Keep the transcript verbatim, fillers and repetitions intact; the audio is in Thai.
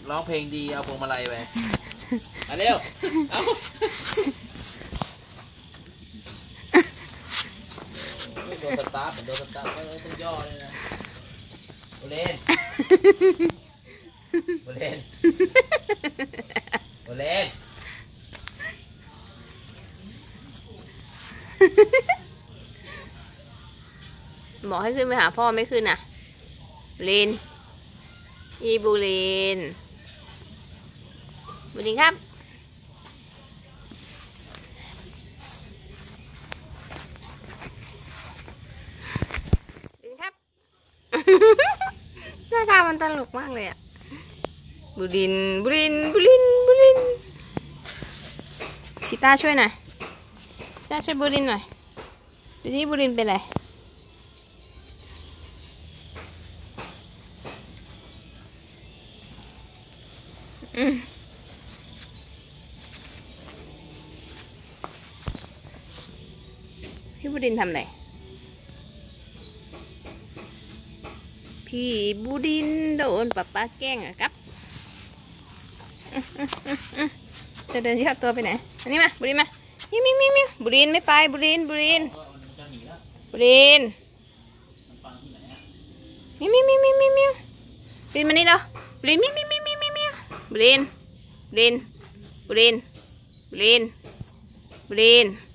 ร้องเพลงดีเอาพวงมาลัยไปมาเร็วเอาโดนสตาร์ทโดนสตาร์ทต้องย่อเลยนะโอเลนโอเลนโอเลนบอกให้ขึ้นไปหาพ่อไม่ขึ้นอ่ะลินอีบูลินบูลินครับลินครับ หน้าตามันตลกมากเลยอ่ะบูลินบูลินบูลินบูลินชิต้าช่วยหน่อยชิต้าช่วยบูลินหน่อยดูสิบูลินเป็นไรอืมพี่บูดินทำไรพี่บูดินโดนป๊าป๊าแกล้งอะครับจะเดินยัดตัวไปไหนอันนี้มาบูดินมามิวมิวมิวมิวบูดินไม่ไปบูดินบูดินบูดินมิวมิวมิวมิวมิวมิวบูดินมานี่เนาะบูดินมิวมิวมิวมิวมิวมิวบูดินบูดินบูดินบูดินบูดิน